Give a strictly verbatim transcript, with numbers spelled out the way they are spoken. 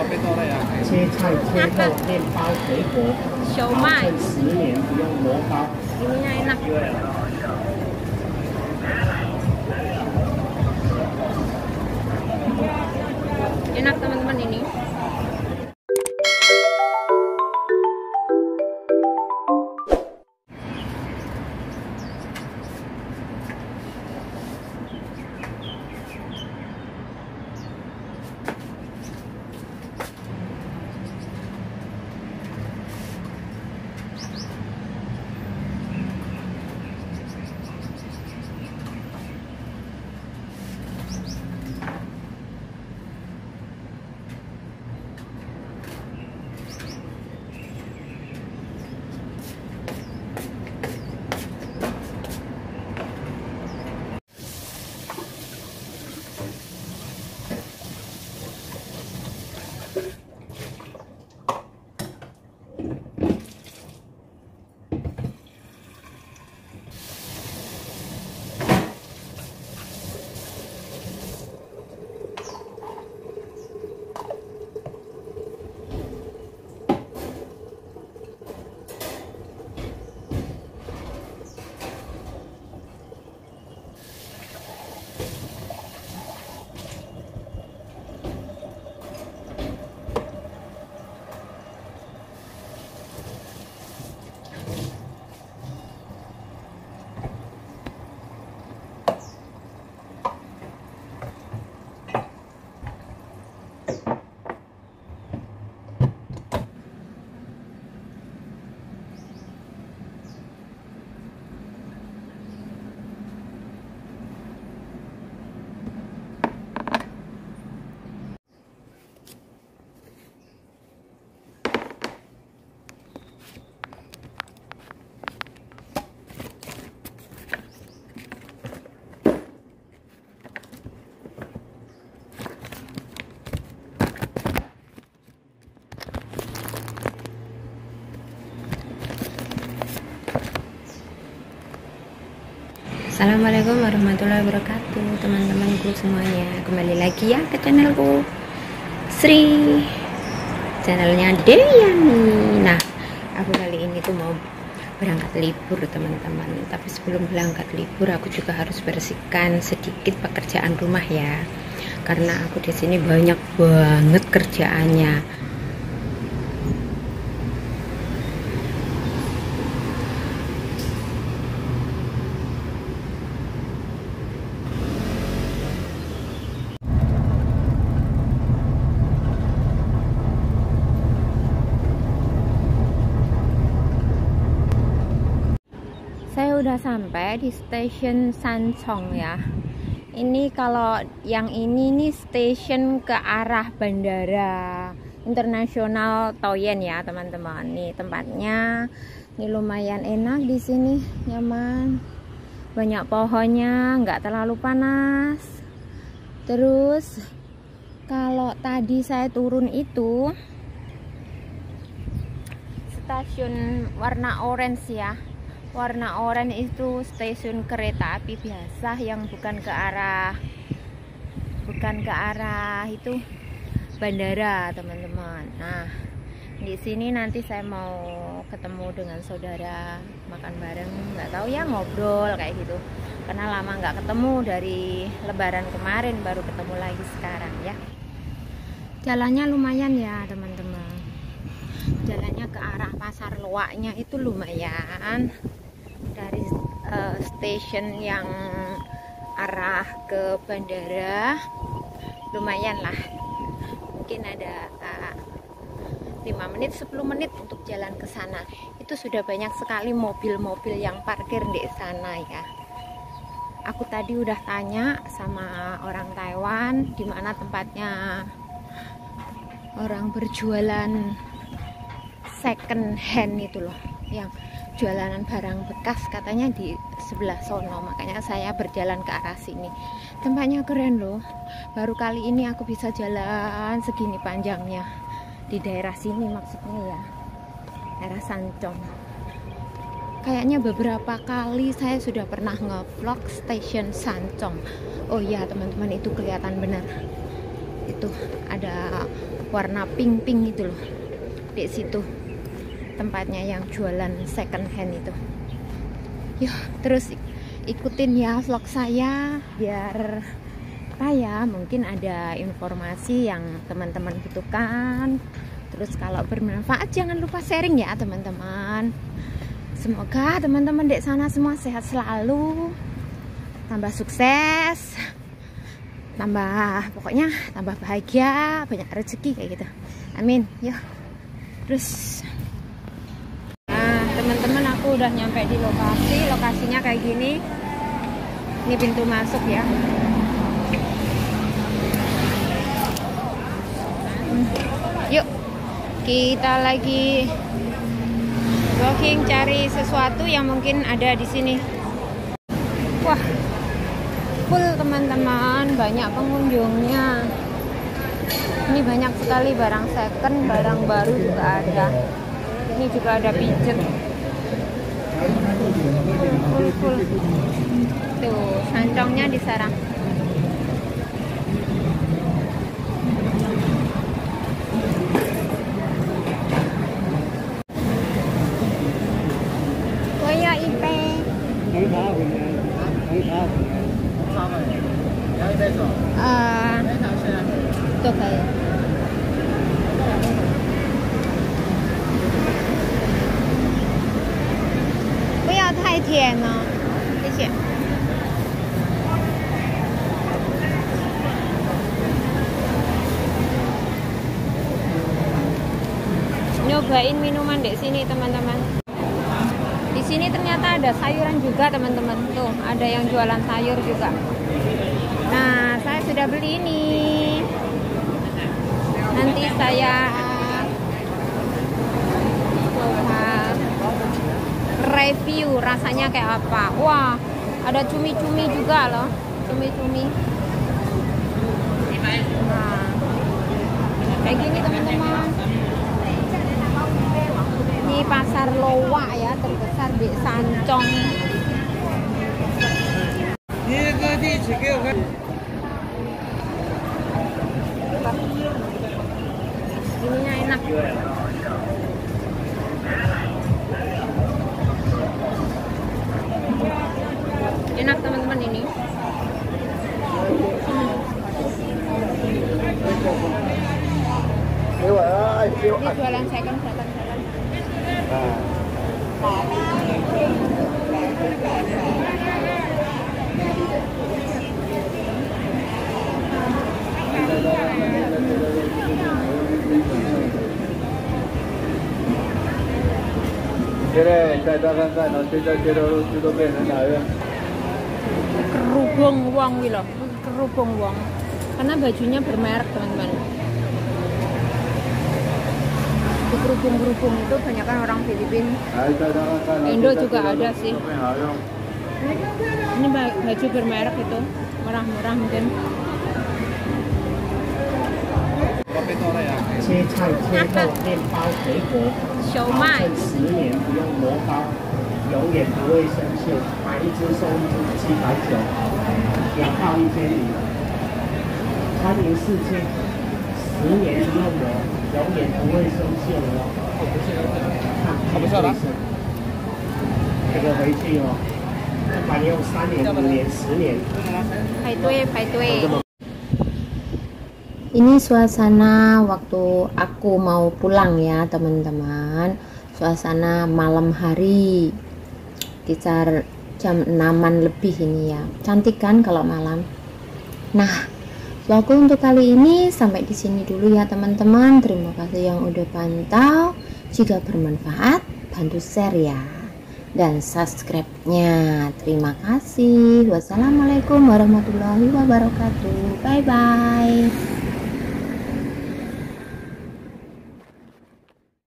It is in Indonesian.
切菜、切肉、面包、水果，保 Siomay. 证十年不用磨包。 Ininya enak. Enak teman-teman ini. Assalamualaikum warahmatullahi wabarakatuh, teman-temanku semuanya. Kembali lagi ya ke channelku Sri, channelnya Dewiani. Nah, aku kali ini tuh mau berangkat libur teman-teman. Tapi sebelum berangkat libur aku juga harus bersihkan sedikit pekerjaan rumah ya, karena aku di sini banyak banget kerjaannya. Saya udah sampai di stasiun Sanchong ya. Ini kalau yang ini nih stasiun ke arah Bandara Internasional Taoyuan ya teman-teman. Nih tempatnya, ini lumayan enak di sini, nyaman. Banyak pohonnya, nggak terlalu panas. Terus kalau tadi saya turun itu stasiun warna orange ya. Warna oranye itu stasiun kereta api biasa yang bukan ke arah bukan ke arah itu bandara teman-teman. Nah, di sini nanti saya mau ketemu dengan saudara, makan bareng, nggak tahu ya, ngobrol kayak gitu, karena lama nggak ketemu dari lebaran kemarin, baru ketemu lagi sekarang ya. Jalannya lumayan ya teman-teman, jalannya ke arah pasar loaknya itu lumayan. Dari uh, stasiun yang arah ke bandara lumayan lah, mungkin ada uh, lima menit sepuluh menit untuk jalan ke sana. Itu sudah banyak sekali mobil-mobil yang parkir di sana ya. Aku tadi udah tanya sama orang Taiwan di mana tempatnya orang berjualan second hand itu loh, yang jualan barang bekas, katanya di sebelah sono. Makanya saya berjalan ke arah sini. Tempatnya keren loh, baru kali ini aku bisa jalan segini panjangnya di daerah sini, maksudnya ya daerah Sanchong. Kayaknya beberapa kali saya sudah pernah nge-vlog stasiun Sanchong. Oh iya teman-teman, itu kelihatan benar, itu ada warna pink-pink itu loh. Di situ tempatnya yang jualan second hand itu. Yuk, terus ikutin ya vlog saya biar apa ya, mungkin ada informasi yang teman-teman butuhkan. Terus kalau bermanfaat jangan lupa sharing ya teman-teman. Semoga teman-teman di sana semua sehat selalu, tambah sukses, tambah pokoknya tambah bahagia, banyak rezeki kayak gitu. Amin. Yuk. Terus nah teman-teman, aku udah nyampe di lokasi. Lokasinya kayak gini. Ini pintu masuk ya. Hmm. Yuk, kita lagi walking cari sesuatu yang mungkin ada di sini. Wah, full teman-teman, banyak pengunjungnya. Ini banyak sekali barang second, barang baru juga ada. Ini juga ada pijet. Full full. Tuh, sancongnya di sarang.啊，都可以。不要太甜哦，谢谢。Nyobain minuman di sini teman-teman. Di sini ternyata ada sayuran juga teman-teman. Tuh, ada yang jualan sayur juga. Nah, saya sudah beli ini. Nanti saya coba review rasanya kayak apa. Wah, ada cumi-cumi juga loh. Cumi-cumi. Nah, kayak gini teman-teman. Ini pasar Lowa ya, terbesar di Sancong. Ininya enak. Enak teman-teman ini. Ini jualan second, second, second. Kerubung wong wi loh, kerubung wong. Karena bajunya bermerek teman-teman. Di kerubung-kerubung itu banyak kan orang Filipina. Indo juga ada sih. Ini baju bermerek itu, murah-murah mungkin. 切菜、切肉、面包、水果， 小麦保证十年不用磨包，永远不会生锈。买一只送一只，七百九，两套一千零。欢迎试吃，十年不用磨，永远不会生锈哦。看，不错了。这个回去哦，不管用三年、五年、十年。 排队，排队。 Ini suasana waktu aku mau pulang ya teman-teman. Suasana malam hari, sekitar jam enaman lebih ini ya. Cantik kan kalau malam. Nah, vlogku untuk kali ini sampai di sini dulu ya teman-teman. Terima kasih yang udah pantau. Jika bermanfaat, bantu share ya dan subscribe-nya. Terima kasih. Wassalamualaikum warahmatullahi wabarakatuh. Bye bye.